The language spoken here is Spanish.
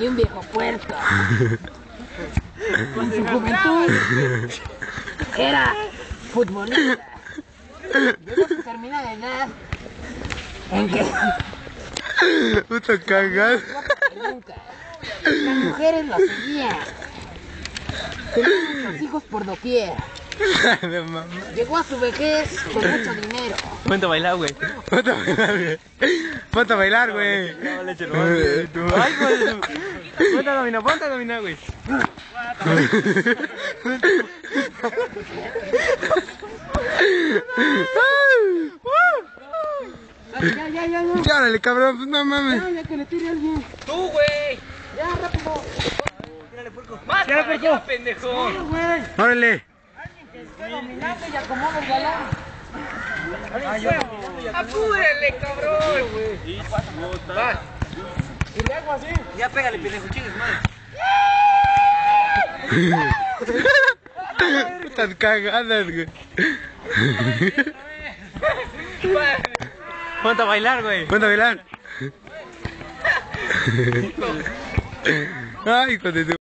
Y un viejo puerco. En su juventud era futbolista. Llegó a su terminada edad en que puta cagada. nunca. Las mujeres lo seguían. Tenía muchos hijos por doquier. Llegó a su vejez con mucho dinero. Ponte a bailar, güey. Ponte a bailar, güey. Ponte a bailar, güey. Ay, güey. Ponte a dominar, güey. Ya. Órale, cabrón, pues no mames. Ya que le tire a alguien. Tú, güey. Ya, rápido. Tírale, puerco. Más para allá, pendejo. Sí, güey. Órale. Esté dominando y acomoda el balón. Apúrale, cabrón. Va. Y le hago así. Ya pégale, pendejo, chingues, madre. Putas cagadas, güey. Ponte a bailar, güey. Ponte a bailar. Ay, hijo de tu...